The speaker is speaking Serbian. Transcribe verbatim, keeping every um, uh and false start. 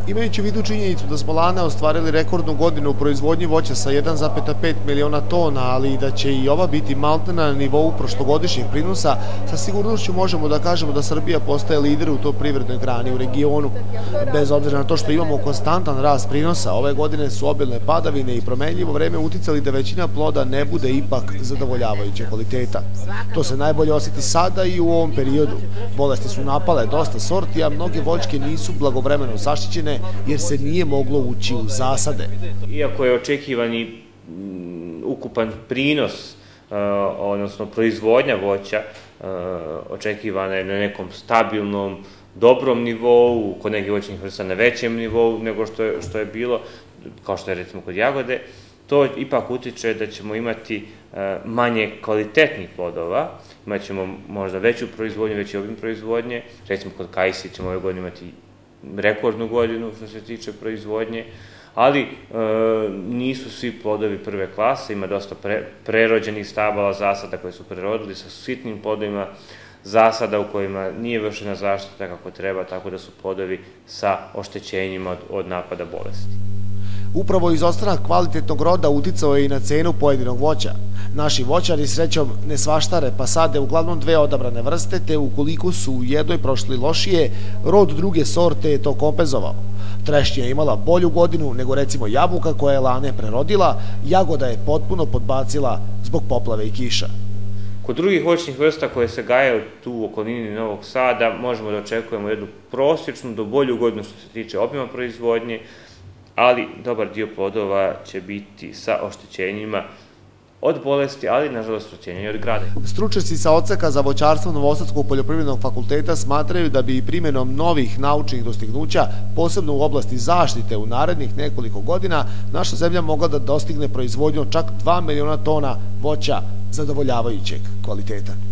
Imajući u vidu činjenicu da smo lane ostvarili rekordnu godinu u proizvodnji voća sa jedan zarez pet miliona tona, ali i da će i ova biti maltene na nivou prošlogodišnjeg prinosa, sa sigurnošću možemo da kažemo da Srbija postaje lider u toj privrednoj grani u regionu. Bez obzira na to što imamo konstantan rast prinosa, ove godine su obilne padavine i promenljivo vreme uticali da većina ploda ne bude ipak zadovoljavajuće kvaliteta. To se najbolje osjeti sada i u ovom periodu. Bolesti su napale dosta sorti, a mnoge voćke nisu blagovremeno zaštićene jer se nije moglo ući u zasade. Iako je očekivani ukupan prinos, odnosno proizvodnja voća, očekivana je na nekom stabilnom, dobrom nivou, kod nekih voćnih vrsta na većem nivou nego što je bilo, kao što je recimo kod jagode, to ipak utiče da ćemo imati manje kvalitetnih plodova, imat ćemo možda veću proizvodnju, veći obim proizvodnje, recimo kod kajsi ćemo ove godine imati rekordnu godinu što se tiče proizvodnje, ali nisu svi plodovi prve klase, ima dosta prerođenih stabala zasada koje su prerodili sa sitnim plodovima zasada u kojima nije vršena zaštita kako treba, tako da su plodovi sa oštećenjima od napada bolesti. Upravo izostanak kvalitetnog roda uticao je i na cenu pojedinog voća. Naši voćari srećom ne svaštare pa sade uglavnom dve odabrane vrste, te ukoliko su u jednoj prošli lošije, rod druge sorte je to kompenzovao. Trešnja je imala bolju godinu nego recimo jabuka koja je lane prerodila, jagoda je potpuno podbacila zbog poplave i kiša. Kod drugih voćnih vrsta koje se gaje tu u okolini Novog Sada možemo da očekujemo jednu prosječnu do bolju godinu što se tiče obima proizvodnje, ali dobar dio plodova će biti sa oštećenjima od bolesti, ali nažalost oštećenja i od grade. Stručnjaci sa odseka za voćarstvo Novosadskog poljoprivrednog fakulteta smatraju da bi i primjenom novih naučnih dostignuća, posebno u oblasti zaštite u narednih nekoliko godina, naša zemlja mogla da dostigne proizvodnju čak dva miliona tona voća zadovoljavajućeg kvaliteta.